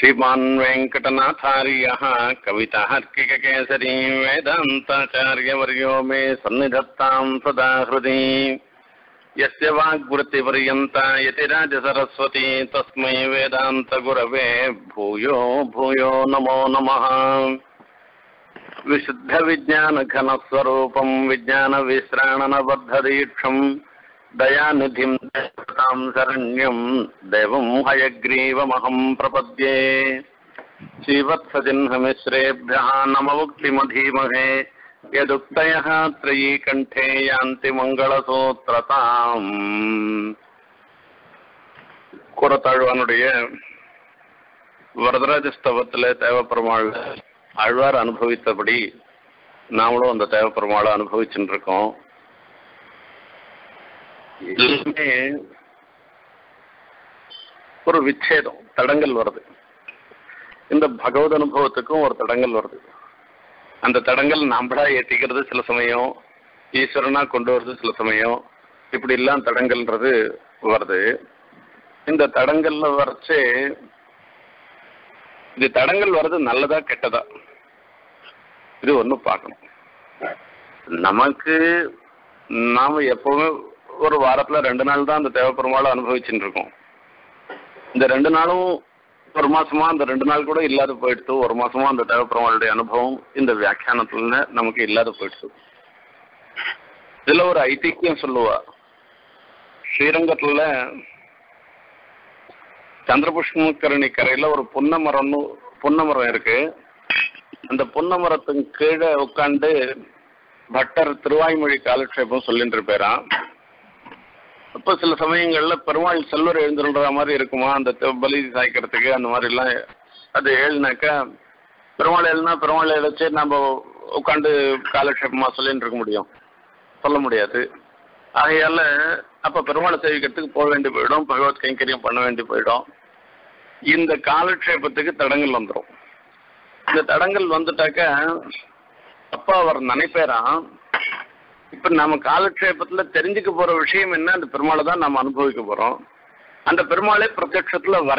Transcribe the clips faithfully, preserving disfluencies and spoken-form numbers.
श्रीमान् वेङ्कटनाथार्यः कवितार्किककेसरी वेदान्ताचार्यवर्यो मे सन्निधत्तां सदा हृदि यस्य वाग्वृत्तिपर्यन्ता यतिराजसरस्वती तस्मै वेदान्तगुरवे भूयो भूयो नमो नमः। विशुद्धविज्ञानघनस्वरूपं विज्ञानविश्राणनबद्धदीक्षं दयानिधिं देवतां शरण्यं देवं हयग्रीवमहं प्रपद्ये। श्रीवत्सजिह्नमिश्रेभ्यः नममुक्तिमधीमहे यदुक्तयः त्रयीकण्ठे यान्ति मङ्गलसूत्रताम्। கூறத்தாழ்வானுடைய வரதராஜ ஸ்தவத்தில் தேவப்பெருமாள் ஆழ்வார் அனுபவித்தபடி நாமளும் அந்த தேவப்பெருமாளை அனுபவிச்சுட்டு இருக்கோம். எல்லாமே ஒரு விச்சேதம், தடங்கல் வருது. இந்த பகவத் அனுபவத்துக்கும் ஒரு தடங்கல் வருது. அந்த தடங்கல் நம்மளா ஏற்றிக்கிறது சில சமயம், ஈஸ்வரனா கொண்டு வருது சில சமயம், இப்படி எல்லாம் தடங்கல்ன்றது வருது. இந்த தடங்கல்ல வரைச்சு இது தடங்கல் வர்றது நல்லதா கெட்டதா இது ஒன்றும் பார்க்கணும். நமக்கு நாம எப்பவுமே ஒரு வாரத்துல ரெண்டு நாள் தான் அந்த தேவப்பெருமாளை அனுபவிச்சுட்டு இருக்கோம். இந்த ரெண்டு நாளும் ஒரு மாசமா அந்த ரெண்டு நாள் கூட இல்லாத போயிடுச்சு. ஒரு மாசமா அந்த தேவப்பெருமாளுடைய அனுபவம் இந்த வியாக்கியானத்துல நமக்கு இல்லாத போயிடுச்சு. இதுல ஒரு ஐதிக்கியம் சொல்லுவா. ஸ்ரீரங்கத்துல சந்திரபுஷ்கரணி கரையில ஒரு புன்ன மரம்னு புன்ன மரம் இருக்கு. அந்த புன்ன மரத்தின் கீழே உட்காந்து பட்டர் திருவாய்மொழி காலக்ஷேபம் சொல்லிட்டு இருப்பாராம். அப்போ சில சமயங்கள்ல பெருமாள் செல்வர் எழுந்துன்ற மாதிரி இருக்குமா அந்த பலி சாய்க்கிறதுக்கு, அந்த மாதிரி எல்லாம் அது எழுதினாக்கா பெருமாள் எழுதினா பெருமாள் எழுச்சு நம்ம உட்காந்து காலக்ஷேபமா சொல்லிட்டு இருக்க முடியும்? சொல்ல முடியாது. ஆகையால அப்ப பெருமாளை சேவிக்கிறதுக்கு போக வேண்டி போயிடும், பகவத் கைங்கரியம் பண்ண வேண்டி போயிடும். இந்த காலக்ஷேபத்துக்கு தடங்கல் வந்துடும். இந்த தடங்கல் வந்துட்டாக்கா அப்ப அவர் நினைப்பேரான், இப்ப நம்ம காலக்ஷேபத்துல தெரிஞ்சுக்க போற விஷயம் என்ன, அந்த பெருமாளை தான் நம்ம அனுபவிக்க போறோம். அந்த பெருமாளே பிரத்யட்சத்துல வர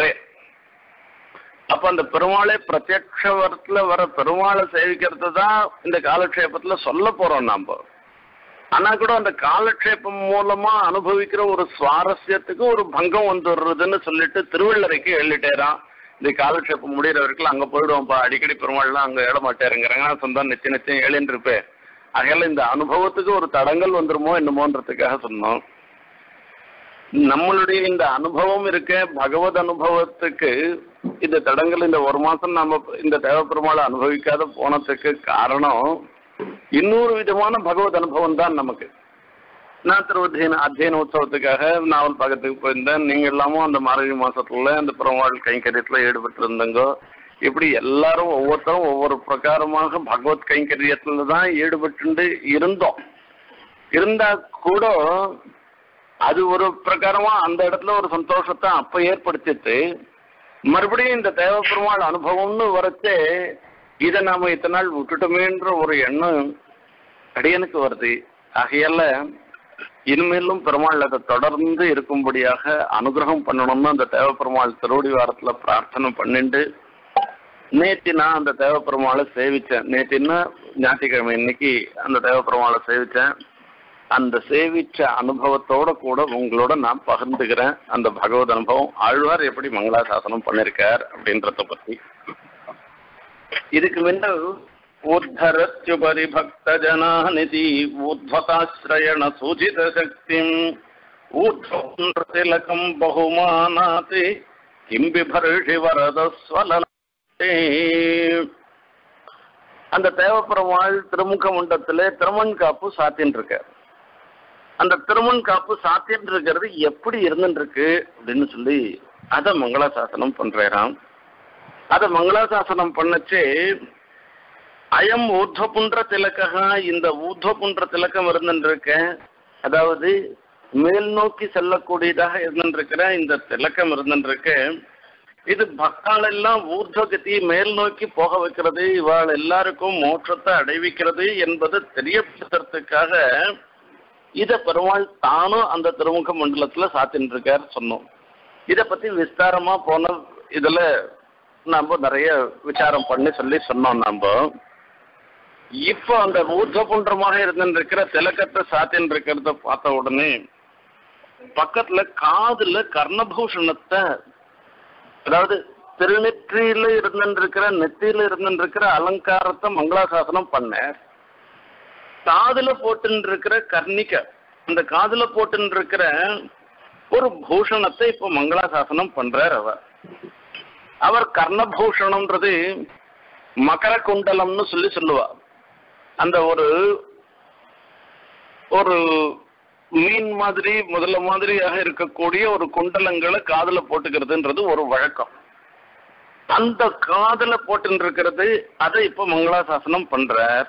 அப்ப அந்த பெருமாளே பிரத்யட்சத்துல வர பெருமாளை சேவிக்கிறது தான் இந்த காலக்ஷேபத்துல சொல்ல போறோம் நாம. ஆனா கூட அந்த காலக்ஷேபம் மூலமா அனுபவிக்கிற ஒரு சுவாரஸ்யத்துக்கு ஒரு பங்கம் வந்துடுறதுன்னு சொல்லிட்டு திருவள்ளரைக்கு எழுதிட்டேரான். இந்த காலக்ஷேபம் முடிகிற வரைக்கும் அங்க போயிடுவோம்ப்பா, அடிக்கடி பெருமாள்லாம் அங்க எழ மாட்டேருங்கிறாங்க, சொந்தம் நிச்சயம் நிச்சயம் ஏழின்னு இருப்பேன். அதனால இந்த அனுபவத்துக்கு ஒரு தடங்கல் வந்துருமோ என்னமோன்றதுக்காக சொன்னோம். நம்மளுடைய இந்த அனுபவம் இருக்க பகவத் அனுபவத்துக்கு இந்த தடங்கல் இந்த ஒரு மாசம் நம்ம இந்த தேவப்பெருமாளை அனுபவிக்காத போனதுக்கு காரணம் இன்னொரு விதமான பகவத் அனுபவம் தான் நமக்கு. நான் திருவத்தியன அத்தியன உற்சவத்துக்காக நாவல் பக்கத்துக்கு போயிருந்தேன். நீங்க எல்லாமும் அந்த மார்கழி மாசத்துல அந்த பெருமாள் கைங்கரியத்துல ஈடுபட்டு இருந்தங்கோ. இப்படி எல்லாரும் ஒவ்வொருத்தரும் ஒவ்வொரு பிரகாரமாக பகவத் கைங்கரியத்துல தான் ஈடுபட்டு இருந்தோம். இருந்தா கூட அது ஒரு பிரகாரமா அந்த இடத்துல ஒரு சந்தோஷத்தை அப்ப ஏற்படுத்திட்டு மறுபடியும் இந்த தேவப்பெருமாள் அனுபவம்னு வரச்சே இதை நாம இத்தனை நாள் விட்டுட்டோமேன்ற ஒரு எண்ணம் அடியனுக்கு வருது. ஆகையால இனிமேலும் பெருமாள் அதை தொடர்ந்து இருக்கும்படியாக அனுகிரகம் பண்ணணும்னு அந்த தேவப்பெருமாள் திருவடி வாரத்துல பிரார்த்தனை பண்ணிட்டு நேற்று நான் அந்த தேவப்பெருமாளை சேவிச்சேன். நேற்றுன்னா ஞாயிற்றுக்கிழமை இன்னைக்கு அந்த தேவப்பெருமாளை சேவிச்சேன். அந்த சேவிச்ச அனுபவத்தோட கூட உங்களோட நான் பகிர்ந்துக்கிறேன். அந்த பகவத் அனுபவம் ஆழ்வார் எப்படி மங்களாசாசனம் பண்ணிருக்கார் அப்படின்றத பத்தி. இதுக்கு முன்ன உத்தரத்யுபரி பக்த ஜனாநிதி ஊர்த்வதாஸ்ரயண சூச்சித சக்திம் ஊர்த்வதிலகம் பகுமானாதி கிம்பிபர்ஷி வரதஸ்வல. அந்த தேவப்பெருமாள் திருமுக மண்டலத்திலே திருமண் காப்பு சாத்தின்னு இருக்க. அந்த திருமண் காப்பு சாத்தின்னு இருக்கிறது எப்படி இருந்துட்டு இருக்கு அப்படின்னு சொல்லி அதை மங்களாசாசனம் பண்றாராம். அதை மங்களாசாசனம் பண்ணச்சு அயம் ஊர்த்வபுன்ற திலக்கா, இந்த ஊர்த்வபுன்ற திலக்கம் இருந்துட்டு இருக்க, அதாவது மேல் நோக்கி செல்லக்கூடியதாக இருந்துருக்கிற இந்த திலக்கம் இருந்துட்டு இருக்க. இது பக்தாள் எல்லாம் ஊர்துவகதி மேல் நோக்கி போக வைக்கிறது, இவாள் எல்லாருக்கும் மோட்சத்தை அடைவிக்கிறது என்பது தெரியப்படுத்துறதுக்காக இதை பெருமாள் தானும் அந்த திருமுக மண்டலத்துல சாத்தின்னு இருக்கார் சொன்னோம். இதை பத்தி விஸ்தாரமா போன இதுல நம்ம நிறைய விசாரம் பண்ணி சொல்லி சொன்னோம். நம்ம இப்போ அந்த ஊர்ஜபுன்றமாக இருந்துருக்கிற திலக்கத்தை சாத்தின் இருக்கிறத பார்த்த உடனே பக்கத்துல காதுல கர்ணபூஷணத்தை, அதாவது திருநெற்றியில இருந்துருக்கிற நெத்தியில இருந்துருக்கிற அலங்காரத்தை மங்களாசாசனம் பண்ண, காதுல போட்டு இருக்கிற கர்ணிக்க, அந்த காதுல போட்டு இருக்கிற ஒரு பூஷணத்தை இப்ப மங்களாசாசனம் பண்றார் அவர். அவர் கர்ணபூஷணம்ன்றது மகர குண்டலம்னு சொல்லி சொல்லுவா. அந்த ஒரு ஒரு மீன் மாதிரி முதல்ல மாதிரியாக இருக்கக்கூடிய ஒரு குண்டலங்களை காதுல போட்டுக்கிறதுன்றது ஒரு வழக்கம். அந்த காதுல போட்டு இருக்கிறது அதை இப்ப மங்களாசாசனம் பண்றார்.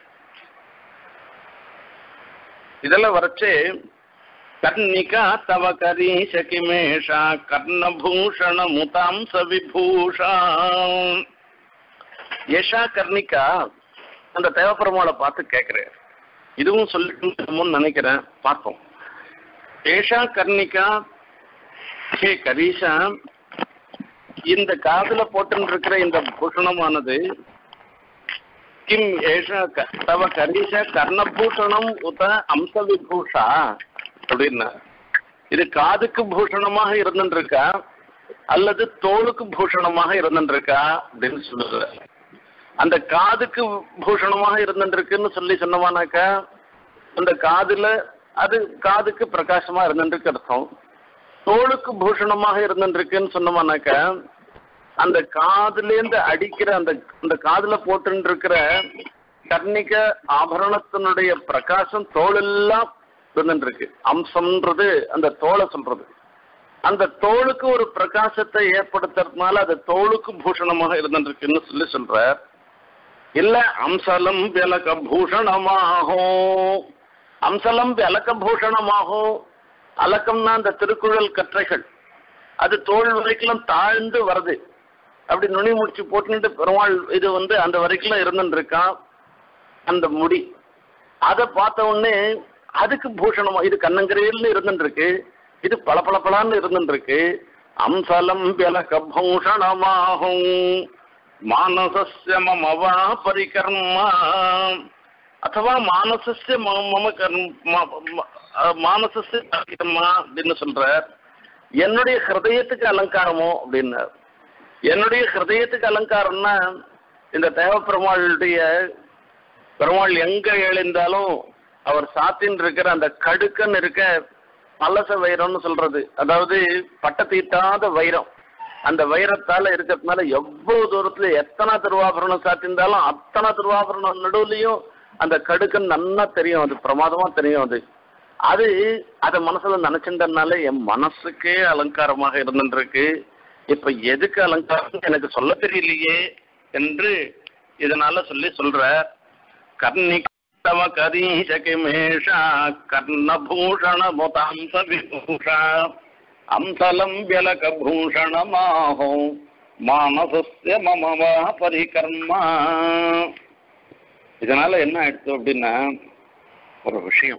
இதெல்லாம் வரைச்சு கர்ணிகா தவ கரீஷ கிமேஷா கர்ணபூஷண முதாம்ச விபூஷா. ஏஷா கர்ணிகா அந்த தேவப்பெருமாளை பார்த்து கேட்கிறேன். இதுவும் சொல்லிட்டு நினைக்கிறேன், பார்ப்போம். ஏஷா கர்ணிகா, ஹே கரீஷா, இந்த காதுல போட்டு இருக்கிற இந்த பூஷணமானது கிம் ஏஷா தவ கரீஷ கர்ணபூஷணம் உத அம்ச விபூஷா அப்படின்னா, இது காதுக்கு பூஷணமாக இருந்துருக்கா அல்லது தோளுக்கு பூஷணமாக இருந்துருக்கா அப்படின்னு சொல்லுற. அந்த காதுக்கு பூஷணமாக இருந்துருக்குன்னு சொல்லி சொன்னோமானாக்கா அந்த காதுல அது காதுக்கு பிரகாசமா இருந்துருக்கு அர்த்தம். தோளுக்கு பூஷணமாக இருந்துருக்குன்னு சொன்னோமானாக்கா அந்த காதுலேருந்து அடிக்கிற அந்த அந்த காதுல போட்டு இருக்கிற கர்ணிக ஆபரணத்தினுடைய பிரகாசம் தோளெல்லாம் இருந்துருக்கு. அம்சம்ன்றது அந்த தோலை சொல்றது. அந்த தோளுக்கு ஒரு பிரகாசத்தை ஏற்படுத்துறதுனால அது தோளுக்கு பூஷணமாக இருந்துருக்குன்னு சொல்லி சொல்ற. இல்ல அம்சலம் விலக பூஷணமாகும், அம்சலம் விலக்க பூஷணமாகும். அலக்கம்னா அந்த திருக்குறள் கற்றைகள், அது தோல் வரைக்கும் தாழ்ந்து வருது. அப்படி நுனி முடிச்சு போட்டுட்டு பெருமாள் இது வந்து அந்த வரைக்கும் இருந்துருக்கான் அந்த முடி. அதை பார்த்த உடனே அதுக்கு பூஷணமா இது கண்ணங்கரையில் இருந்துருக்கு, இது பல பல பலான்னு இருந்துருக்கு. அம்சலம் விலக பூஷணமாகும் மானசஸ்ய மமவா பரிகர்மா அத்தவா மானசஸ்ய மம கர்ம மானசஸ்ய பரிகர்மா அப்படின்னு சொல்ற. என்னுடைய ஹிருதயத்துக்கு அலங்காரமோ அப்படின்னார். என்னுடைய ஹிருதயத்துக்கு அலங்காரம்னா இந்த தேவ பெருமாளுடைய பெருமாள் எங்க எழுந்தாலும் அவர் சாத்தின் இருக்கிற அந்த கடுக்கன் இருக்க பல்லச வைரம்னு சொல்றது, அதாவது பட்ட தீட்டாத வைரம். அந்த வைரத்தால இருக்கிறதுனால எவ்வளவு தூரத்துல எத்தனை திருவாபரணம் சாத்திருந்தாலும் அத்தனை திருவாபரணம் நடுவுலையும் அந்த கடுக்கன் நல்லா தெரியும், அது பிரமாதமா தெரியும். அது அது அதை மனசுல நினைச்சின்றதுனால என் மனசுக்கே அலங்காரமாக இருந்துருக்கு. இப்ப எதுக்கு அலங்காரம் எனக்கு சொல்ல தெரியலையே என்று இதனால சொல்லி சொல்ற. கர்ணிகவ கரீஷ கிமேஷா கர்ணபூஷண முதாம்ச விபூஷா அம்சலம் விலக பூஷணமாஹோ மானசஸ்ய மமவா பரிகர்மா. இதனால என்ன ஆயிடுச்சு அப்படின்னா ஒரு விஷயம்,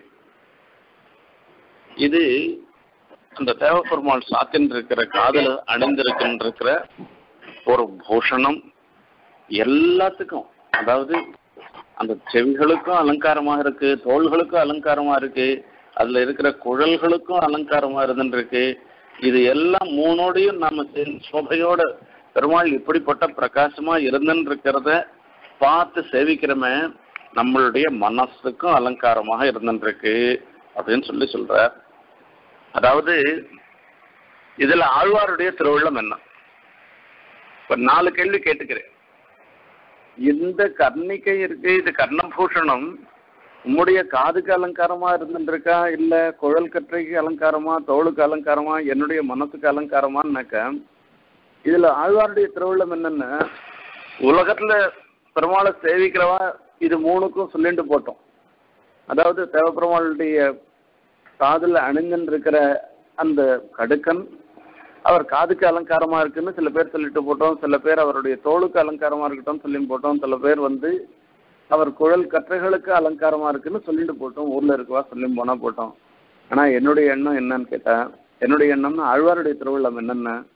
இது அந்த தேவப்பெருமாள் சாத்தின் இருக்கிற காதல அணிந்திருக்கின்ற ஒரு பூஷணம் எல்லாத்துக்கும், அதாவது அந்த செவிகளுக்கும் அலங்காரமாக இருக்கு, தோள்களுக்கும் அலங்காரமா இருக்கு, அதுல இருக்கிற குழல்களுக்கும் அலங்காரமா இருந்துருக்கு. இது எல்லாம் மூணோடையும் நாம சோபையோட பெருமாள் இப்படிப்பட்ட பிரகாசமா இருந்துன்னு இருக்கிறத பார்த்து சேவிக்கிறோமே, நம்மளுடைய மனசுக்கும் அலங்காரமாக இருந்துருக்கு அப்படின்னு சொல்லி சொல்ற. அதாவது இதுல ஆழ்வாருடைய திருவுள்ளம் என்ன? இப்ப நாலு கேள்வி கேட்டுக்கிறேன். இந்த கர்ணிக்கை இருக்கு, இது கர்ணபூஷணம் உம்முடைய காதுக்கு அலங்காரமா இருந்துருக்கா இல்ல குழல் கற்றைக்கு அலங்காரமா, தோளுக்கு அலங்காரமா, என்னுடைய மனசுக்கு அலங்காரமான்னாக்க இதுல ஆழ்வாருடைய திருவுள்ளம் என்னன்னா, உலகத்துல பெருமாளை சேவிக்கிறவா இது மூணுக்கும் சொல்லிட்டு போட்டோம். அதாவது தேவப்பெருமாளுடைய காதுல அணிஞ்சுன்னு இருக்கிற அந்த கடுக்கன் அவர் காதுக்கு அலங்காரமா இருக்குன்னு சில பேர் சொல்லிட்டு போட்டோம், சில பேர் அவருடைய தோளுக்கு அலங்காரமா இருக்கட்டும் சொல்லி போட்டோம், சில பேர் வந்து அவர் குழல் கற்றைகளுக்கு அலங்காரமா இருக்குன்னு சொல்லிட்டு போட்டோம், ஊர்ல இருக்கவா சொல்லி போனா போட்டோம். ஆனா என்னுடைய எண்ணம் என்னன்னு கேட்டா, என்னுடைய எண்ணம்னா ஆழ்வாருடைய திருவிழம் என்னன்னா,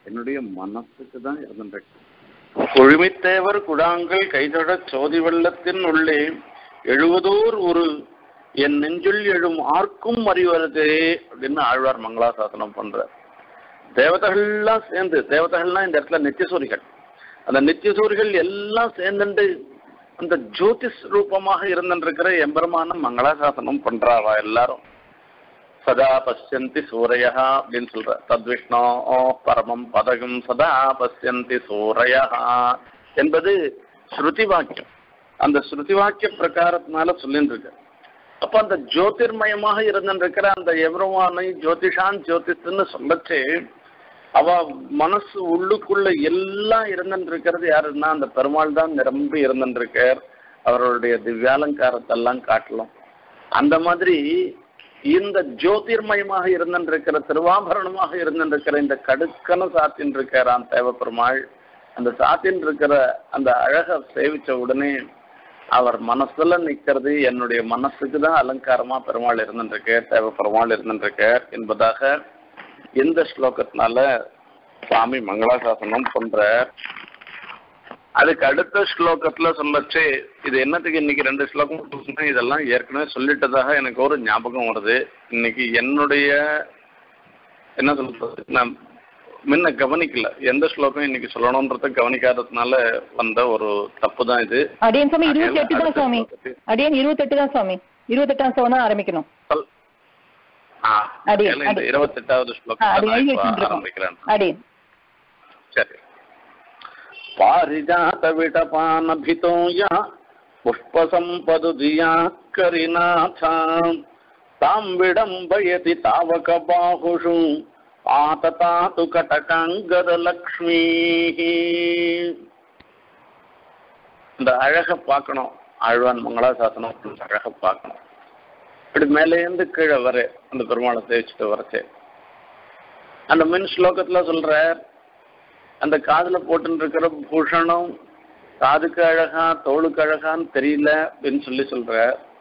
என்னுடைய மனசுக்கு தான் இருந்துருக்கு. கொழுமித்தேவர் குழாங்கள் கைதொட சோதி வெள்ளத்தின் உள்ளே எழுவதோர் ஒரு என் நெஞ்சுள் எழும் ஆர்க்கும் அறிவதே அப்படின்னு ஆழ்வார் மங்களாசாசனம் பண்றார். தேவதைகள்லாம் சேர்ந்து, தேவதைகள்லாம் இந்த இடத்துல நித்தியசூரிகள், அந்த நித்தியசூரிகள் எல்லாம் சேர்ந்துட்டு அந்த ஜோதிஷ் ரூபமாக இருந்துருக்கிற எம்பெருமான மங்களாசாசனம் பண்றாவா எல்லாரும். சதா பசியந்தி சூரையா அப்படின்னு சொல்ற தத்விஷ்ணோ பரமம் பதகம் சதா பசியந்தி சூரையா என்பது ஸ்ருதி வாக்கியம். அந்த ஸ்ருதி வாக்கிய பிரகாரத்தினால சொல்லிட்டு இருக்க. அப்ப அந்த ஜோதிர்மயமாக இருந்துருக்கிற அந்த எம்பெருமானை ஜோதிஷான் ஜோதிஷ்ன்னு சொல்லச்சு அவ மனசு உள்ளுக்குள்ள எல்லாம் இருந்துருக்கிறது யாருன்னா அந்த பெருமாள் தான் நிரம்பி இருந்துருக்கார். அவருடைய திவ்யாலங்காரத்தெல்லாம் காட்டலாம். அந்த மாதிரி இந்த ஜோதிர்மயமாக இருந்துருக்கிற திருவாபரணமாக இருந்துருக்கிற இந்த கடுக்கன சாத்தின் இருக்கிறான் தேவ பெருமாள். அந்த சாத்தின் இருக்கிற அந்த அழக சேவிச்ச உடனே அவர் மனசுல நிக்கிறது என்னுடைய மனசுக்கு தான் அலங்காரமா பெருமாள் இருந்துருக்கார், தேவ பெருமாள் இருந்துருக்கார் என்பதாக இந்த ஸ்லோகத்தினால சுவாமி மங்களாசாசனம் பண்ற. அதுக்கு அடுத்த ஸ்லோகத்துல சொல்லச்சு இது என்னத்துக்கு இன்னைக்கு ரெண்டு ஸ்லோகம் இதெல்லாம் ஏற்கனவே சொல்லிட்டதாக எனக்கு ஒரு ஞாபகம் வருது. இன்னைக்கு என்னுடைய என்ன சொல்றது நான் முன்ன கவனிக்கல, எந்த ஸ்லோகம் இன்னைக்கு சொல்லணும்ன்றத கவனிக்காததுனால வந்த ஒரு தப்பு தான் இது. அடியன் சுவாமி இருபத்தி எட்டு தான் சுவாமி, அடியன் இருபத்தி எட்டு தான் சுவாமி, இருபத்தி எட்டாம் ஸ்லோகம் தான் ஆரம்பிக்கணும். இருபத்தி எட்டாவது ஸ்லோகம் ஆரம்பிக்கிறேன். சரி. பாரிஜாத விடபானபிதோய புஷ்பசம்பதுதியா கரிநாதாம் தாம் விடம்பயதி தாவக பாஹுஷு ஆததாது கடகாங்கத லக்ஷ்மீ. இந்த அழக பார்க்கணும், ஆழ்வான் மங்களாசாசனம் அழக பார்க்கணும். இப்படி மேலேருந்து கீழே வர அந்த பெருமாளை தேய்ச்சிட்டு வரச்சே அந்த மின் ஸ்லோகத்துல சொல்ற அந்த காதுல போட்டு இருக்கிற பூஷணம் காதுக்கு அழகா தோளுக்கு அழகான்னு தெரியல அப்படின்னு சொல்லி சொல்ற.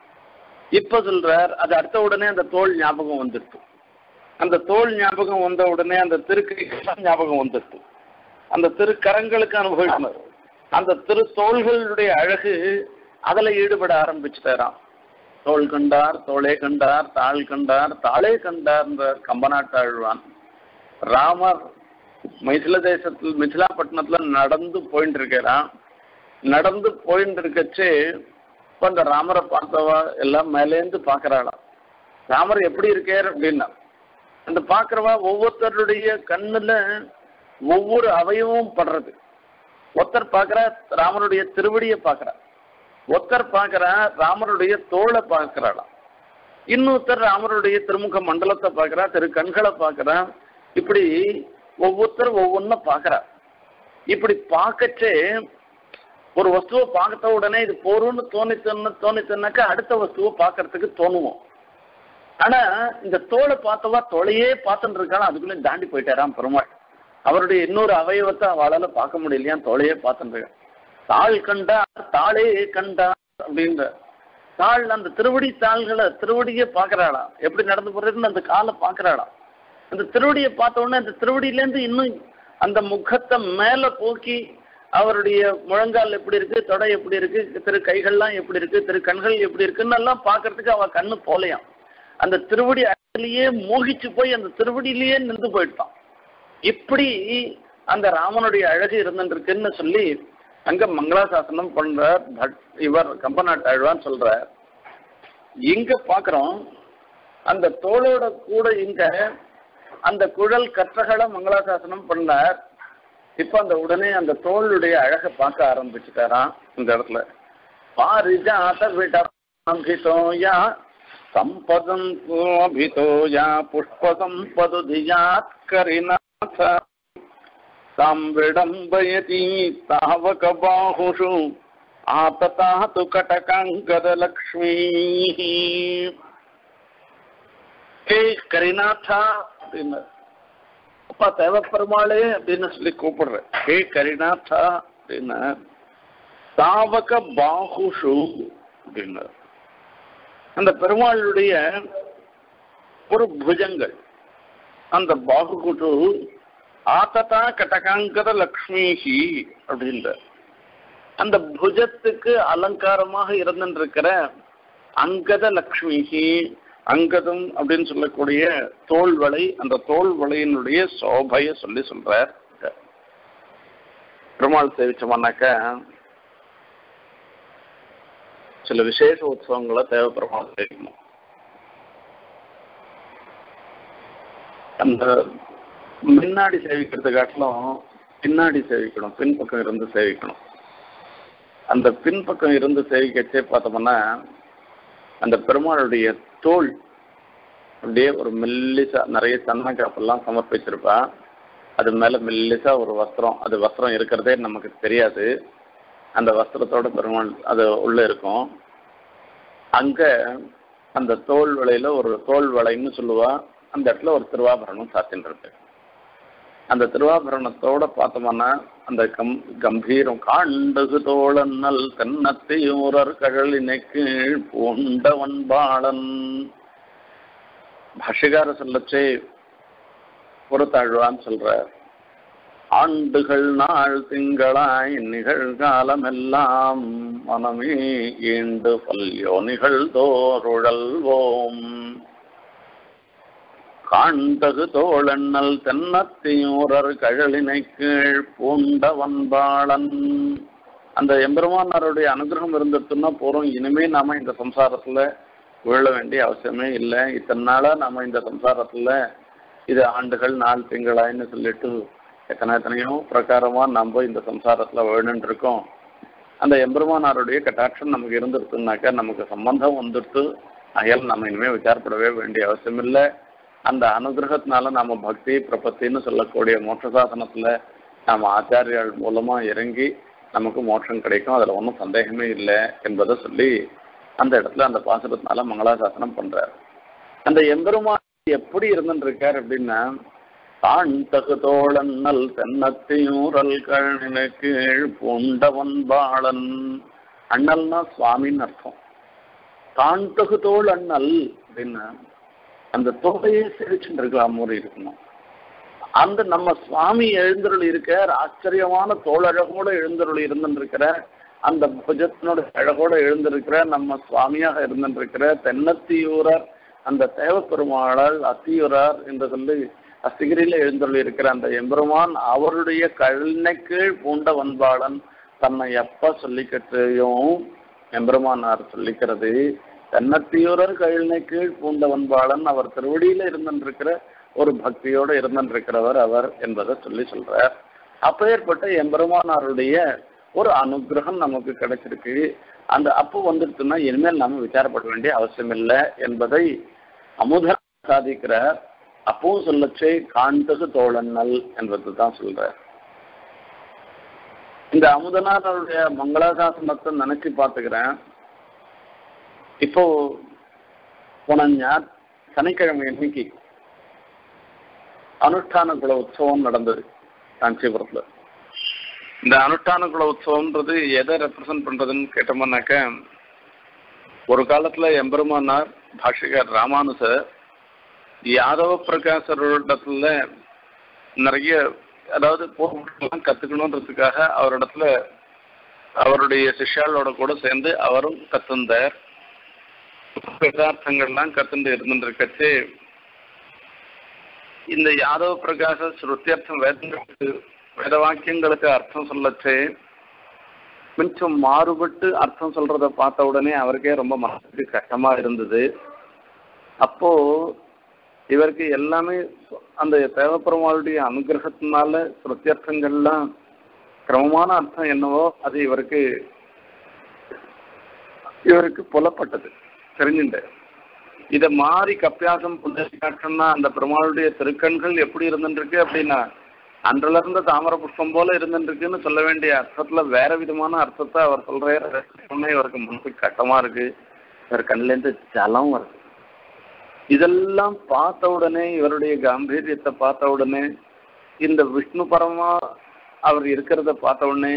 இப்ப சொல்றார் அது அடுத்த உடனே அந்த தோல் ஞாபகம் வந்துடுது. அந்த தோல் ஞாபகம் வந்த உடனே அந்த திருக்கை ஞாபகம் வந்துடுது. அந்த திருக்கரங்களுக்கு அனுபவிக்கணும். அந்த திரு தோள்களுடைய அழகு அதுல ஈடுபட ஆரம்பிச்சுட்டாராம். தோள் கண்டார் தோளே கண்டார் தாள் கண்டார் தாளே கண்டார் என்ற கம்பநாட்டாழ்வான் ராமர் மிதில தேசத்தில் மிதிலாப்பட்டினத்துல நடந்து போயிட்டு இருக்கிறான். நடந்து போயிட்டு இருக்கச்சு இப்ப அந்த ராமரை பார்த்தவா எல்லாம் மேலேந்து பாக்குறாளாம். ராமர் எப்படி இருக்கார் அப்படின்னா அந்த பாக்குறவா ஒவ்வொருத்தருடைய கண்ணுல ஒவ்வொரு அவயவமும் படுறது. ஒருத்தர் பாக்குற ராமருடைய திருவடியை பாக்குறா, ஒருத்தர் பாக்குறா ராமருடைய தோளை பாக்குறாளாம், இன்னொருத்தர் ராமருடைய திருமுக மண்டலத்தை பாக்குறா, திரு கண்களை பாக்குறா. இப்படி ஒவ்வொருத்தர் ஒவ்வொன்ன பாக்குறா. இப்படி பார்க்கச்சே ஒரு வஸ்துவை பார்த்த உடனே இது போறோம்னு தோணித்தன்னு தோணித்தன்னாக்கா அடுத்த வஸ்துவை பார்க்கறதுக்கு தோணுவோம். ஆனா இந்த தோளை பார்த்தவா தோளையே பார்த்துட்டு இருக்காலும் அதுக்குள்ளே தாண்டி போயிட்டாராம் பெருமாள். அவருடைய இன்னொரு அவயவத்தை அவளால பார்க்க முடியலையா, தோளையே பார்த்துட்டு இருக்க. தாள் கண்டா தாளே கண்டா அப்படின்ற தாள் அந்த திருவடி தாள்களை திருவடியே பார்க்கறாளாம். எப்படி நடந்து போறதுன்னு அந்த காலை பார்க்கறாளாம். அந்த திருவடியை பார்த்த உடனே அந்த திருவடியிலேருந்து இன்னும் அந்த முகத்தை மேல போக்கி அவருடைய முழங்கால் எப்படி இருக்கு, தொடை எப்படி இருக்கு, திரு கைகள்லாம் எப்படி இருக்கு, திரு கண்கள் எப்படி இருக்குன்னு எல்லாம் பார்க்கறதுக்கு அவ கண்ணு போலையாம். அந்த திருவடி அழகிலேயே மோகிச்சு போய் அந்த திருவடியிலேயே நின்று போயிட்டான். இப்படி அந்த ராமனுடைய அழகு இருந்துருக்குன்னு சொல்லி அங்க மங்களாசாசனம் பண்ற இவர் கம்பநாட்டாழ்வான்னு சொல்ற. இங்க பாக்குறோம் அந்த தோளோட கூட இங்க அந்த குழல் கற்றகளை மங்களாசாசனம் பண்ணார். இப்ப அந்த உடனே அந்த தோளுடைய அழகை பார்க்க ஆரம்பிச்சுட்டாராம். இந்த இடத்துல பாரிஜாத விடபிதோயா சம்பதம் அபிதோயா புஷ்ப சம்பதுதியா கரிநாத தாம் விடம்பயதி தாவக பாஹுஷு ஆததாது கடகாங்கத லக்ஷ்மீ. ஹே கரிநாதா அப்படின்னு அப்பா தேவ பெருமாளே அப்படின்னு சொல்லி கூப்பிடுற. ஹே கரிநாதா அப்படின்னா தாவக பாஹுஷு அப்படின்னு அந்த பெருமாளுடைய ஒரு புஜங்கள் அந்த பாகுகுட்டு ஆத்ததா கடகாங்கத லக்ஷ்மிஹி அப்படின்ற அந்த புஜத்துக்கு அலங்காரமாக இருந்திருக்கிற அங்கத லக்ஷ்மிஹி, அங்கதம் அப்படின்னு சொல்லக்கூடிய தோல்வளை, அந்த தோல்வளையினுடைய சோபைய சொல்லி சொல்றார். பெருமாள் சேவிச்சோம்னாக்க சில விசேஷ உற்சவங்களை தேவை பெருமாள் சேவிக்கணும். அந்த முன்னாடி சேவிக்கிறது காட்டிலும் பின்னாடி சேவிக்கணும், பின்பக்கம் இருந்து சேவிக்கணும். அந்த பின்பக்கம் இருந்து சேவிக்கச்சே பார்த்தோம்னா அந்த பெருமாளுடைய தோல் அப்படியே ஒரு மெல்லிசா நிறைய சன்ன காப்பெல்லாம் சமர்ப்பிச்சிருப்பா. அது மேல மெல்லிசா ஒரு வஸ்திரம், அது வஸ்திரம் இருக்கிறதே நமக்கு தெரியாது. அந்த வஸ்திரத்தோட பெருமாள் அது உள்ள இருக்கும். அங்க அந்த தோல் வளையில ஒரு தோல் வளைன்னு சொல்லுவா. அந்த இடத்துல ஒரு திருவாபரணம் சாத்தின்னு இருக்கு. அந்த திருவாபரணத்தோட பார்த்தோம்னா அந்த கம் கம்பீரம் காண்டகு தோழன்னல் தென்னத்தையூரர் கழலினை கீழ் பூண்டவன் பாளன். பாஷிகார சொல்லச்சே புறத்தாழ்வான்னு சொல்ற, ஆண்டுகள் நாள் திங்களாய் நிகழ்காலமெல்லாம் மனமே ஈண்டு பல்யோ நிகழ்தோருழல்வோம். காண்டகு தோழன்னல் தென்னத்தையூரர் கழலினை கீழ் பூண்டவன்பாளன். அந்த எம்பெருமானாருடைய அனுகிரகம் இருந்துட்டுன்னா போறோம். இனிமே நாம இந்த சம்சாரத்துல விழ வேண்டிய அவசியமே இல்லை. இத்தனை நாளா நாம இந்த சம்சாரத்துல இது ஆண்டுகள் நாள் திங்களாயின்னு சொல்லிட்டு எத்தனை எத்தனையோ பிரகாரமா நம்ம இந்த சம்சாரத்துல விழுந்துட்டு இருக்கோம். அந்த எம்பெருமானாருடைய கட்டாட்சம் நமக்கு இருந்துருக்குனாக்கா நமக்கு சம்பந்தம் வந்துட்டு அயல் நம்ம இனிமே விசாரப்படவே வேண்டிய அவசியம் இல்லை. அந்த அனுகிரகத்தினால நாம பக்தி பிரபத்தின்னு சொல்லக்கூடிய மோட்ச சாசனத்துல நாம ஆச்சாரியால் மூலமா இறங்கி நமக்கு மோட்சம் கிடைக்கும். அதுல ஒன்றும் சந்தேகமே இல்லை என்பதை சொல்லி அந்த இடத்துல அந்த பாசுரத்தினால மங்களாசாசனம் பண்றார். அந்த எம்பெருமான் எப்படி இருந்துட்டு இருக்கார் அப்படின்னா, தான் தகு தோழன்னல் தென்னத்தையூரல் கழலினை கீழ் பூண்டவன் பாளன். அண்ணல்னா சுவாமின்னு அர்த்தம். தான் தகு தோல் அண்ணல் அப்படின்னா அந்த தோலையே செழிச்சுட்டு இருக்கலாம் மாதிரி இருக்கணும். அந்த நம்ம சுவாமி எழுந்தருள் இருக்க ஆச்சரியமான தோழழகோட எழுந்தருள் இருந்துருக்கிற, அந்த புஜத்தினோட அழகோட எழுந்திருக்கிற நம்ம சுவாமியாக இருந்துருக்கிற தென்னத்தியூரர் அந்த தேவப்பெருமாளால் அத்தியூரார் என்று சொல்லி அஸ்திகிரியில எழுந்தருள் இருக்கிற அந்த எம்பெருமான் அவருடைய கழலினை கீழ் பூண்ட வன்பாளன். தன்னை எப்ப சொல்லிக்கட்டையும் எம்பெருமானார் சொல்லிக்கிறது தென்னத்தியூரர் கழலினை கீழ் பூண்ட வன்பாளன். அவர் திருவடியில இருந்திருக்கிற ஒரு பக்தியோடு இருந்திருக்கிறவர் அவர் என்பதை சொல்லி சொல்றார். அப்பேற்பட்ட எம்பெருமானாருடைய ஒரு அனுகிரகம் நமக்கு கிடைச்சிருக்கு. அந்த அப்போ வந்துருச்சுன்னா இனிமேல் நாம விசாரப்பட வேண்டிய அவசியம் இல்லை என்பதை அமுதன் சாதிக்கிறார். அப்பவும் சொல்லச்சே காண்டகு தோழன்னல் என்பது தான் சொல்றார். இந்த அமுதனாருடைய மங்களாசாசனத்தை நினைச்சு பார்த்துக்கிறேன். இப்போ போன ஞார் சனிக்கிழமை அன்னைக்கு அனுஷ்டான குல உற்சவம் நடந்தது காஞ்சிபுரத்துல. இந்த அனுஷ்டான குல உற்சவம்ன்றது எதை ரெப்ரசன்ட் பண்றதுன்னு கேட்டோம்னாக்க, ஒரு காலத்துல எம்பெருமானார் பாஷிகர் ராமானுசர் யாதவ பிரகாசரிடத்துல நிறைய அதாவது போர்லாம் கத்துக்கணுன்றதுக்காக அவரிடத்துல அவருடைய சிஷ்யாளோட கூட சேர்ந்து அவரும் கத்துந்தார். பதார்த்தங்கள்லாம் கத்துண்டு இருந்துருக்கச்சு இந்த யாதவ பிரகாச ஸ்ருத்தியர்த்தம் வேதங்களுக்கு வேத வாக்கியங்களுக்கு அர்த்தம் சொல்லச்சு கொஞ்சம் மாறுபட்டு அர்த்தம் சொல்றத பார்த்த உடனே அவருக்கே ரொம்ப மனசுக்கு கஷ்டமா இருந்தது. அப்போ இவருக்கு எல்லாமே அந்த தேவப்பெருமாளுடைய அனுகிரகத்தினால ஸ்ருத்தியர்த்தங்கள்லாம் கிரமமான அர்த்தம் என்னவோ அது இவருக்கு இவருக்கு புலப்பட்டது, தெரிஞ்சுட்டு இதை மாறி கப்பியாசம் புண்டரீகாட்சம்னா அந்த பெருமாளுடைய திருக்கண்கள் எப்படி இருந்துருக்கு அப்படின்னா அன்றில இருந்த தாமர புஷ்பம் போல இருந்துருக்குன்னு சொல்ல வேண்டிய அர்த்தத்துல வேற விதமான அர்த்தத்தை அவர் சொல்றாரு. இவருக்கு மனசுக்கு கட்டமா இருக்கு, இவர் கண்ணிலேருந்து ஜலம் வருது. இதெல்லாம் பார்த்த உடனே இவருடைய காம்பீரியத்தை பார்த்த உடனே இந்த விஷ்ணு பரமா அவர் இருக்கிறத பார்த்த உடனே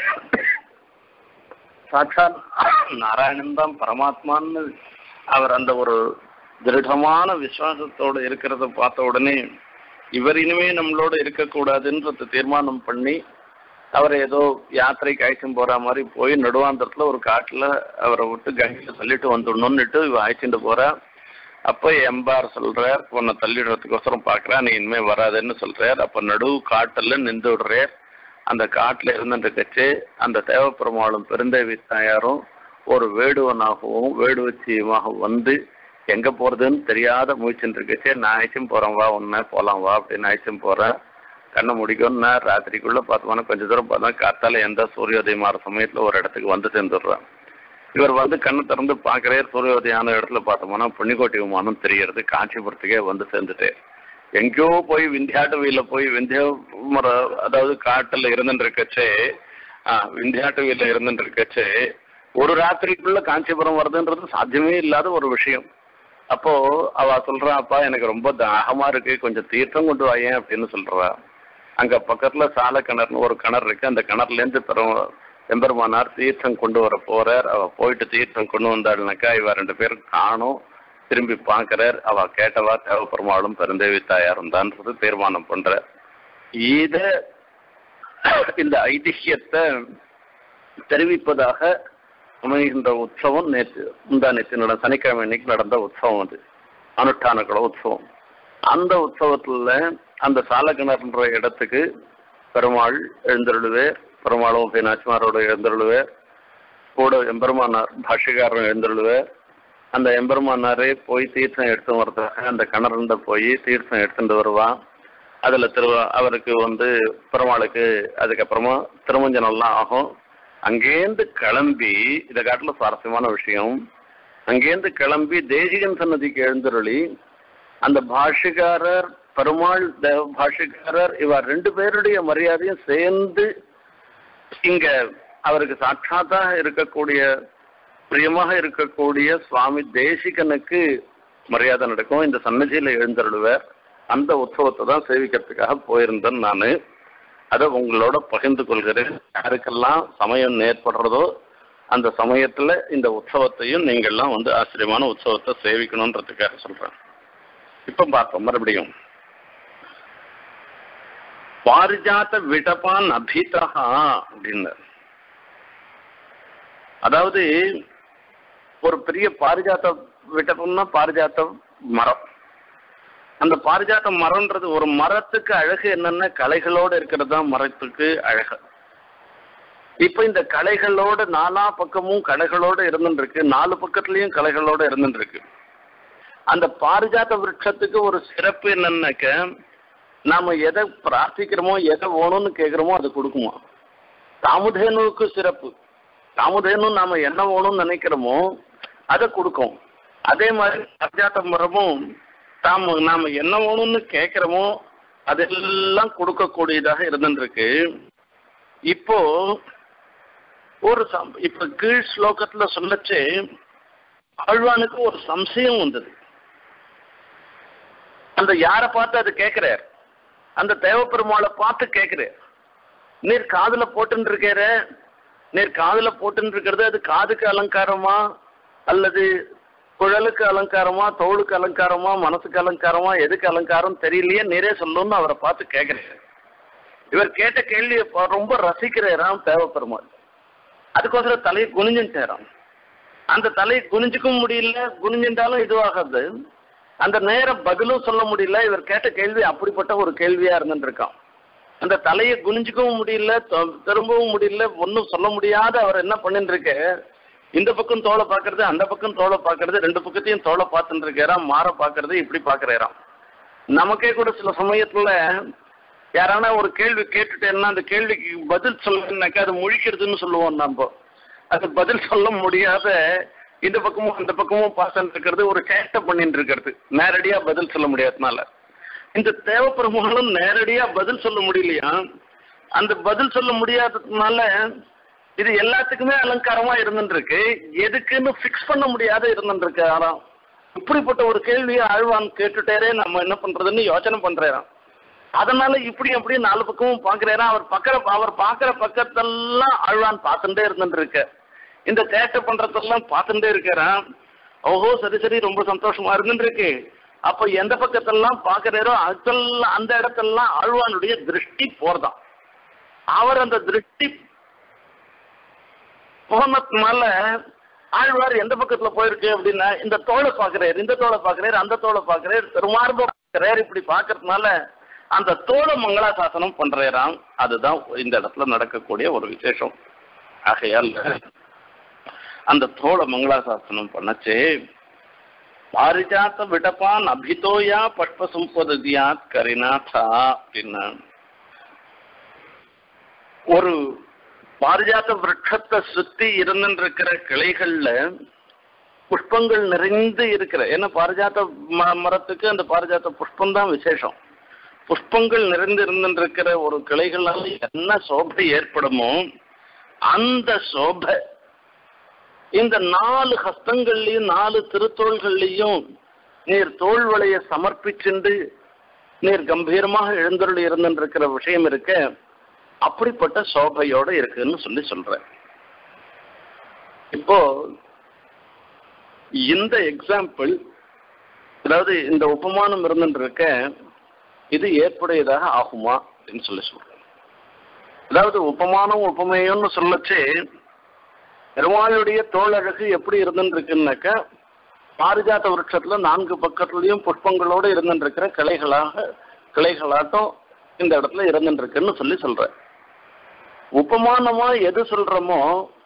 சாட்சாத் நாராயணன் தான் பரமாத்மான்னு அவர் அந்த ஒரு திருடமான விசுவாசத்தோடு இருக்கிறத பார்த்த உடனே இவர் இனிமே நம்மளோட இருக்கக்கூடாதுன்றது தீர்மானம் பண்ணி அவரை ஏதோ யாத்திரைக்கு அழைச்சும் போற மாதிரி போய் நடுவாந்தரத்துல ஒரு காட்டுல அவரை விட்டு கங்கையில தள்ளிட்டு வந்துடணும்னுட்டு இவ அழைச்சிட்டு போறா. அப்ப எம்பார் சொல்றார், உன்னை தள்ளிடுறதுக்கோசரம் பாக்குறா, நீ இனிமே வராதுன்னு சொல்றார். அப்ப நடு காட்டுல நின்று விடுறார். அந்த காட்டுல இருந்துட்டு கச்சு அந்த தேவப்பெருமாளும் பெருந்தேவி தாயாரும் ஒரு வேடுவனாகவும் வேடுவச்சியமாகவும் வந்து எங்க போறதுன்னு தெரியாத முயற்சின்னு இருக்கச்சே, நான் அழைச்சும் போறேன் வா, உன்ன போலாம் வா அப்படின்னு அழைச்சும் போறேன். கண்ணை முடிக்கும்னா ராத்திரிக்குள்ள பார்த்தோம்னா கொஞ்சம் தூரம் பார்த்தா காத்தால எந்த சூரியோதயம் ஆகிற சமயத்துல ஒரு இடத்துக்கு வந்து சேர்ந்துடுறான். இவர் வந்து கண்ணை திறந்து பாக்குறே, சூரியோதயான இடத்துல பார்த்தோம்னா புண்ணிக்கோட்டி விமானம் தெரியறது. காஞ்சிபுரத்துக்கே வந்து சேர்ந்துட்டு எங்கேயோ போய் விந்தியாட்டவியில போய் விந்திய மர அதாவது காட்டுல இருந்துட்டு இருக்கச்சே ஆஹ் விந்தியாட்டவியில இருந்துட்டு இருக்கச்சே ஒரு ராத்திரிக்குள்ள காஞ்சிபுரம் வருதுன்றது சாத்தியமே இல்லாத ஒரு விஷயம். அப்போ அவ சொல்றா, அப்பா எனக்கு ரொம்ப தாகமா இருக்கு, கொஞ்சம் தீர்த்தம் கொண்டு வாயேன் அப்படின்னு சொல்றா. அங்க பக்கத்துல சால கிணறுன்னு ஒரு கிணறு இருக்கு. அந்த கிணறுல இருந்து பெரும் எம்பெருமானார் தீர்த்தம் கொண்டு வர போறார். அவ போயிட்டு தீர்த்தம் கொண்டு வந்தாள்னாக்கா இவ ரெண்டு பேரும் காணும். திரும்பி பாக்குறார். அவ கேட்டவா தேவப்பெருமாளும் பெருந்தேவி தாயாரும் தான்றது தீர்மானம் பண்ற. இத இந்த ஐதிஹ்யத்தை தெரிவிப்பதாக அமைகின்ற உற்சவம் நேற்று முந்தா நேற்று நட சனிக்கிழமை இன்னைக்கு நடந்த உற்சவம். அது அனுஷ்டான குல உற்சவம். அந்த உற்சவத்துல அந்த சாலக்கிணறுன்ற இடத்துக்கு பெருமாள் எழுந்தருளுவேர். பெருமாளும் நாச்சிமாரோட எழுந்தருளுவேர். கூட எம்பெருமானார் பாஷ்யக்காரரும் எழுந்தருளுவேர். அந்த எம்பெருமானாரே போய் தீர்த்தம் எடுத்து வரதுக்காக அந்த கிணறுண்ட போய் தீர்த்தம் எடுத்துட்டு வருவான். அதுல திரு அவருக்கு வந்து பெருமாளுக்கு அதுக்கப்புறமா திருமஞ்சனம்லாம் ஆகும். அங்கேருந்து கிளம்பி, இதை காட்டுல சுவாரஸ்யமான விஷயம், அங்கேருந்து கிளம்பி தேசிகன் சன்னதிக்கு எழுந்தருளி அந்த பாஷ்யக்காரர் பெருமாள் தேவ பாஷ்யக்காரர் இவர் ரெண்டு பேருடைய மரியாதையும் சேர்ந்து இங்க அவருக்கு சாட்சாத்தாக இருக்கக்கூடிய பிரியமாக இருக்கக்கூடிய சுவாமி தேசிகனுக்கு மரியாதை நடக்கும். இந்த சன்னதியில எழுந்தருளுவார். அந்த உற்சவத்தை தான் சேவிக்கிறதுக்காக போயிருந்தேன் நான். அதை உங்களோட பகிர்ந்து கொள்கிறேன். யாருக்கெல்லாம் சமயம் ஏற்படுறதோ அந்த சமயத்துல இந்த உற்சவத்தையும் நீங்கள்லாம் வந்து ஆச்சரியமான உற்சவத்தை சேவிக்கணும்ன்றதுக்காக சொல்றேன். இப்ப பார்த்தோம் மறுபடியும் பாரிஜாத்த விடபான் அபிதா அப்படின்னு. அதாவது ஒரு பெரிய பாரிஜாத்த விடபம்னா பாரிஜாத்த மரம். அந்த பாரிஜாத்த மரம்ன்றது ஒரு மரத்துக்கு அழகு என்னன்னா கலைகளோடு இருக்கிறது தான் மரத்துக்கு அழகு. இப்ப இந்த கலைகளோட நாலா பக்கமும் கலைகளோட இருந்துட்டு இருக்கு, நாலு பக்கத்துலயும் கலைகளோட இருந்துட்டு இருக்கு. அந்த பாரிஜாத்த விருட்சத்துக்கு ஒரு சிறப்பு என்னன்னாக்க, நாம எதை பிரார்த்திக்கிறோமோ எதை வேணும்னு கேட்கிறோமோ அது கொடுக்குமா. காமுதேனுவுக்கு சிறப்பு, காமுதேனு நாம என்ன வேணும்னு நினைக்கிறோமோ அதை கொடுக்கும். அதே மாதிரி பாரிஜாத்த மரமும் தாம நாம என்ன வேணும்னு கேட்கிறோமோ அதெல்லாம் கொடுக்கக்கூடியதாக இருந்துருக்கு. இப்போ ஒரு இப்ப கீழ் ஸ்லோகத்துல சொல்லச்சு ஆழ்வானுக்கு ஒரு சம்சயம் வந்தது. அந்த யாரை பார்த்து அது கேட்கிறார், அந்த தேவப்பெருமாளை பார்த்து கேட்கிறார், நீர் காதுல போட்டு இருக்கிற, நீர் காதுல போட்டு இருக்கிறது அது காதுக்கு அலங்காரமா அல்லது குழலுக்கு அலங்காரமா, தோளுக்கு அலங்காரமா, மனசுக்கு அலங்காரமா, எதுக்கு அலங்காரம் தெரியலையே, நீரே சொல்லணும்னு அவரை பார்த்து கேட்கிறார். இவர் கேட்ட கேள்வியை ரொம்ப ரசிக்கிறாராம் தேவப்பெருமாள். அதுக்கோசரம் தலையை குனிஞ்சுட்டாராம். அந்த தலையை குனிஞ்சுக்கவும் முடியல, குனிஞ்சின்றாலும் இதுவாகாது. அந்த நேரம் பதிலும் சொல்ல முடியல. இவர் கேட்ட கேள்வி அப்படிப்பட்ட ஒரு கேள்வியா இருந்துருக்கான். அந்த தலையை குனிஞ்சுக்கவும் முடியல, திரும்பவும் முடியல, ஒன்றும் சொல்ல முடியாத அவர் என்ன பண்ணிட்டு இருக்க, இந்த பக்கம் தோலை பார்க்கறது, அந்த பக்கம் தோலை பார்க்கறது, ரெண்டு பக்கத்தையும் தோலை பார்த்துட்டு இருக்கிறான், மாற பார்க்கறது, இப்படி பார்க்கறான். நமக்கே கூட சில சமயத்துல யாரான ஒரு கேள்வி கேட்டுட்டேன்னா அந்த கேள்விக்கு பதில் சொல்லணும்னாக்கா அது முழிக்கிறதுன்னு சொல்லுவோம். நம்ம அது பதில் சொல்ல முடியாத இந்த பக்கமும் அந்த பக்கமும் பார்த்துட்டு இருக்கிறது, ஒரு சேட்டை பண்ணிட்டு இருக்கிறது, நேரடியா பதில் சொல்ல முடியாதனால. இந்த தேவப்பெருமாளும் நேரடியா பதில் சொல்ல முடியலையா, அந்த பதில் சொல்ல முடியாததுனால இது எல்லாத்துக்குமே அலங்காரமா இருந்துருக்கு, எதுக்குன்னு பிக்ஸ் பண்ண முடியாத இருந்துருக்கு. ஆனா இப்படிப்பட்ட ஒரு கேள்வியை ஆழ்வான் கேட்டுட்டேரே, நம்ம என்ன பண்றதுன்னு யோசனை பண்றாராம். அதனால இப்படி அப்படி நாலு பக்கமும் பாக்குறாரா. அவர் பக்கிற அவர் பாக்குற பக்கத்தெல்லாம் ஆழ்வான் பார்த்துட்டே இருந்துட்டு இருக்க, இந்த சேட்டை பண்றதெல்லாம் பார்த்துட்டே இருக்கிறான். ஓஹோ சரி சரி ரொம்ப சந்தோஷமா இருந்துருக்கு, அப்ப எந்த பக்கத்தெல்லாம் பாக்குறாரோ அதெல்லாம் அந்த இடத்தெல்லாம் ஆழ்வானுடைய திருஷ்டி போறதான். அவர் அந்த திருஷ்டி போனதுனால ஆழ்வார் எந்த பக்கத்துல போயிருக்கு அப்படின்னா இந்த தோளை பாக்குறாரு, இந்த தோளை பாக்குறாரு, அந்த தோளை பாக்குறாரு, திருமார்ப பாக்குறாரு. இப்படி பாக்குறதுனால அந்த தோள மங்களாசாசனம் பண்றாராம். அதுதான் இந்த இடத்துல நடக்கக்கூடிய ஒரு விசேஷம். ஆகையால் அந்த தோள மங்களாசாசனம் பண்ணச்சு பாரிஜாத்த விடப்பான் அபிதோயா பட்ப சும்பதியாத் கரிநாதா அப்படின்னா ஒரு பாரிஜாத்த விருட்சத்தை சுத்தி இருந்துருக்கிற கிளைகள்ல புஷ்பங்கள் நிறைந்து இருக்கிற, ஏன்னா பாரிஜாத்த மரத்துக்கு அந்த பாரிஜாத்த புஷ்பம் தான் விசேஷம். புஷ்பங்கள் நிறைந்து இருந்துருக்கிற ஒரு கிளைகளால் என்ன சோபை ஏற்படுமோ அந்த சோபை இந்த நாலு ஹஸ்தங்கள்லையும் நாலு திருத்தோள்கள்லையும் நீர் தோல்வளைய சமர்ப்பிச்சுண்டு நீர் கம்பீரமாக எழுந்தருள் இருந்துருக்கிற விஷயம் இருக்க அப்படிப்பட்ட சோபையோட இருக்குன்னு சொல்லி சொல்ற. இப்போ இந்த எக்ஸாம்பிள், அதாவது இந்த உபமானம் இருந்துருக்க இது ஏற்புடையதாக ஆகுமா அப்படின்னு சொல்லி சொல்றேன். அதாவது உபமானம் உபமேயம்னு சொல்லச்சு பெருமாளுடைய தோழழகு எப்படி இருந்துருக்குன்னாக்க பாரிஜாத்த விருட்சத்துல நான்கு பக்கத்துலயும் புஷ்பங்களோடு இருந்துருக்கிற கிளைகளாக கிளைகளாட்டம் இந்த இடத்துல இருந்துருக்குன்னு சொல்லி சொல்ற. உபமானமா எது சொல்றோமோ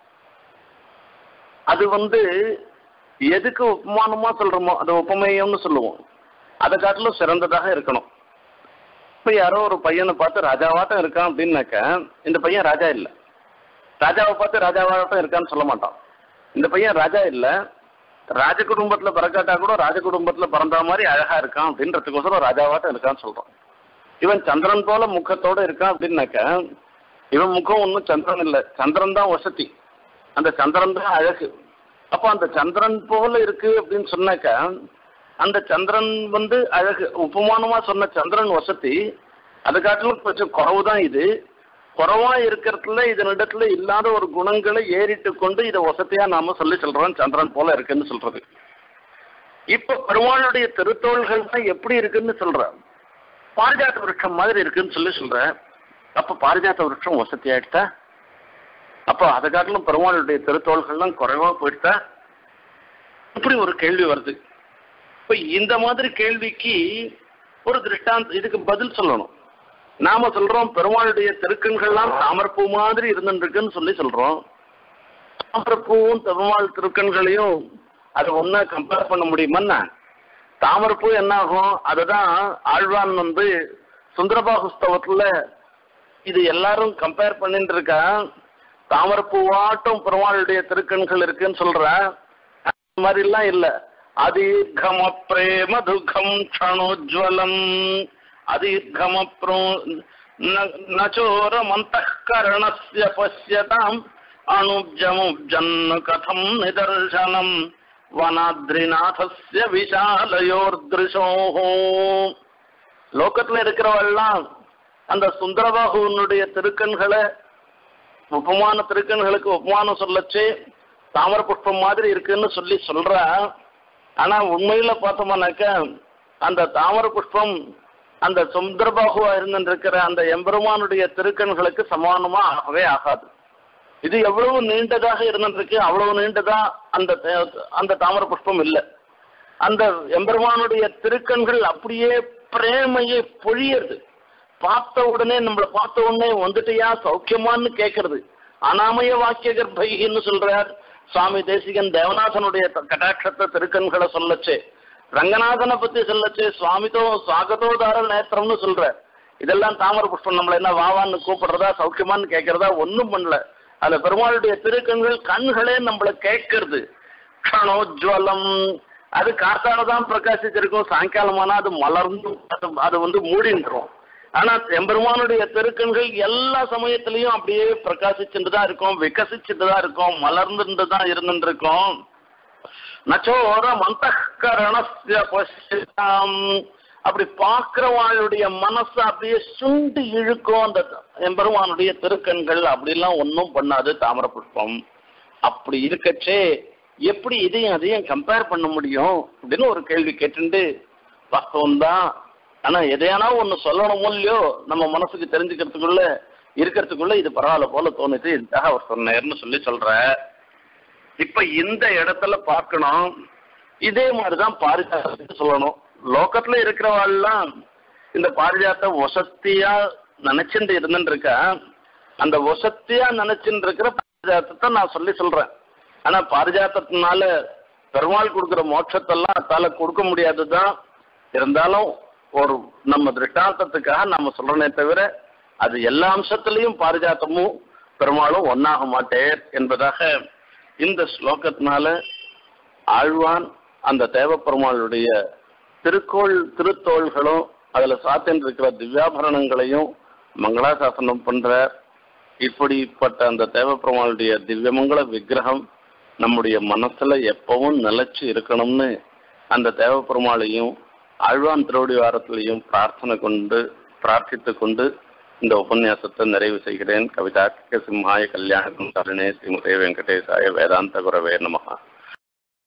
அது வந்து எதுக்கு உபமானமா சொல்றோமோ அது உபமேயம்னு சொல்லுவோம். அதை காட்டிலும் சிறந்ததாக இருக்கணும். இப்ப யாரோ ஒரு பையனை பார்த்து ராஜாவாட்டம் இருக்கான் அப்படின்னாக்க இந்த பையன் ராஜா இல்லை. ராஜாவை பார்த்து ராஜாவாட்டம் இருக்கான்னு சொல்ல மாட்டான். இந்த பையன் ராஜா இல்லை, ராஜ குடும்பத்துல பிறக்காட்டா கூட ராஜ குடும்பத்துல பிறந்த மாதிரி அழகா இருக்கான் அப்படின்றதுக்கோசரம் ராஜாவாட்டம் இருக்கான்னு சொல்றான். இவன் சந்திரன் போல முகத்தோட இருக்கான் அப்படின்னாக்க இவன் முகம் ஒன்றும் சந்திரன் இல்லை, சந்திரன் தான் வசதி, அந்த சந்திரன் தான் அழகு. அப்போ அந்த சந்திரன் போல இருக்கு அப்படின்னு சொன்னாக்க அந்த சந்திரன் வந்து அழகு. உபமானமா சொன்ன சந்திரன் வசதி, அது காட்டிலும் கொஞ்சம் குறவுதான். இது குறவா இருக்கிறதுல இதனிடத்துல இல்லாத ஒரு குணங்களை ஏறிட்டு கொண்டு இதை வசதியா நாம சொல்லி சொல்றோம் சந்திரன் போல இருக்குன்னு சொல்றது. இப்ப பெருமாளுடைய திருத்தோள்கள் தான் எப்படி இருக்குன்னு சொல்ற, பாரிஜாத்த விருட்சம் மாதிரி இருக்குன்னு சொல்லி சொல்ற. அப்ப பாரிஜாத்த விருட்சம் வசதி ஆயிடுதா? அப்போ அதை காட்டிலும் பெருமாளுடைய திருத்தோள்கள்லாம் குறைவா போயிடுதா? இப்படி ஒரு கேள்வி வருது. இப்ப இந்த மாதிரி கேள்விக்கு ஒரு திருஷ்டாந்த இதுக்கு பதில் சொல்லணும். நாம சொல்றோம் பெருமாளுடைய திருக்கண்கள்லாம் தாமரப்பூ மாதிரி இருந்துருக்குன்னு சொல்லி சொல்றோம். தாமரப்பூவும் பெருமாள் திருக்கண்களையும் அதை ஒன்னா கம்பேர் பண்ண முடியுமா? தாமரப்பூ என்ன ஆகும்? அதுதான் ஆழ்வான் வந்து சுந்தரபாகுஸ்தவத்துல இது எல்லாரும் கம்பேர் பண்ணிட்டு இருக்கா. தாமரப்பூவாட்டும் பெருமாளுடைய திருக்கண்கள் இருக்குன்னு சொல்ற. அந்த மாதிரி எல்லாம் இல்ல. அதீர்கம பிரேம துக்கம் க்ஷணோஜ்வலம் அதீர்கமப்ரோ நச்சோர மந்தகரணஸ்ய பஸ்யதாம் அனுஜமுஜ்ஜன்னு கதம் நிதர்சனம் வனாத்ரிநாதஸ்ய விஷாலயோர்திருஷோஹோ. லோகத்துல இருக்கிறவெல்லாம் அந்த சுந்தரபாகுவனுடைய திருக்கண்களை உபமான திருக்கண்களுக்கு உபமானம் சொல்லச்சு தாமர புஷ்பம் மாதிரி இருக்குன்னு சொல்லி சொல்ற. ஆனா உண்மையில பார்த்தோம்னாக்க அந்த தாமர புஷ்பம் அந்த சுந்தரபாகுவா இருந்துருக்கிற அந்த எம்பெருமானுடைய திருக்கண்களுக்கு சமானமா ஆகவே ஆகாது. இது எவ்வளவு நீண்டதாக இருந்துருக்கு அவ்வளவு நீண்டதா அந்த அந்த தாமர புஷ்பம் இல்லை. அந்த எம்பெருமானுடைய திருக்கண்கள் அப்படியே பிரேமையை பொழியறது. பார்த்த உடனே நம்மளை பார்த்த உடனே வந்துட்டியா சௌக்கியமானு கேட்கறது. அனாமய வாக்கிய கர்ப்பைன்னு சொல்றார் சுவாமி தேசிகன். தேவநாதனுடைய கட்டாட்சத்தை திருக்கண்களை சொல்லச்சு, ரங்கநாதனை பத்தி சொல்லச்சு சுவாமிதோ சுவாகதோதார நேத்திரம்னு சொல்ற. இதெல்லாம் தாமர புஷ்பம். நம்மள என்ன வாவான்னு கூப்பிடுறதா சௌக்கியமானு கேட்கறதா ஒன்னும் பண்ணல. அதுல பெருமாளுடைய திருக்கண்கள் கண்களே நம்மளை கேட்கறது. க்ஷணோஜ்வலம் அது காத்தாலதான் பிரகாசிச்சிருக்கும், சாயங்காலமானா அது மலர்ந்து அது வந்து மூடின்றோம். ஆனா எம்பெருமானுடைய திருக்கண்கள் எல்லா சமயத்திலையும் அப்படியே பிரகாசிச்சுட்டுதான் இருக்கும், விகசிச்சுட்டுதான் இருக்கும், மலர்ந்துட்டுதான் இருந்துட்டு இருக்கும். நச்சோர மந்தகரணஸ்ய பஸ்யாம் அப்படி பார்க்கிறவாளுடைய மனசு அப்படியே சுண்டி இழுக்கும் அந்த எம்பெருமானுடைய திருக்கண்கள். அப்படிலாம் ஒன்றும் பண்ணாது தாமர புஷ்பம். அப்படி இருக்கச்சே எப்படி இதையும் அதையும் கம்பேர் பண்ண முடியும் அப்படின்னு ஒரு கேள்வி கேட்டுண்டு வாஸ்தவம் தான். ஆனா எதையானா ஒண்ணு சொல்லணும் இல்லையோ நம்ம மனசுக்கு தெரிஞ்சுக்கிறதுக்குள்ள இருக்கிறதுக்குள்ள இது பரவாயில்ல போல தோணுது, இதுக்காக அவர் சொன்னார்னு சொல்லி சொல்ற. இப்ப இந்த இடத்துல பார்க்கணும், இதே மாதிரிதான் பாரிஜாதத்துக்கு சொல்லணும். லோகத்துல இருக்கிறவாள்லாம் இந்த பாரிஜாத்த வசத்தியா நினைச்சுட்டு இருந்துட்டு இருக்கா. அந்த வசத்தியா நினைச்சுட்டு இருக்கிற பாரிஜாத்தத்தை நான் சொல்லி சொல்றேன். ஆனா பாரிஜாத்தத்தினால பெருமாள் கொடுக்குற மோட்சத்தெல்லாம் அதால கொடுக்க முடியாதுதான். இருந்தாலும் ஒரு நம்ம திருஷ்டாந்தத்துக்காக நம்ம சொல்றனே தவிர அது எல்லா அம்சத்திலையும் பாரிஜாத்தமும் பெருமாளும் ஒன்னாக மாட்டேர் என்பதாக இந்த ஸ்லோகத்தினால ஆழ்வான் அந்த தேவப்பெருமாளுடைய திருக்கோள் திருத்தோள்களும் அதுல சாத்தின் இருக்கிற திவ்யாபரணங்களையும் மங்களாசாசனம் பண்ற. இப்படிப்பட்ட அந்த தேவப்பெருமாளுடைய திவ்யமங்கள விக்கிரகம் நம்முடைய மனசுல எப்பவும் நிலைச்சு இருக்கணும்னு அந்த தேவப்பெருமாளையும் ஆழ்வான் திருவடி வாரத்திலையும் பிரார்த்தனை கொண்டு பிரார்த்தித்து கொண்டு இந்த உபன்யாசத்தை நிறைவு செய்கிறேன். கவிதார்க்கிக சிம்ஹாய கல்யாண குணசாலினே ஸ்ரீமதே வெங்கடேசாய வேதாந்த குரவே நமஹ.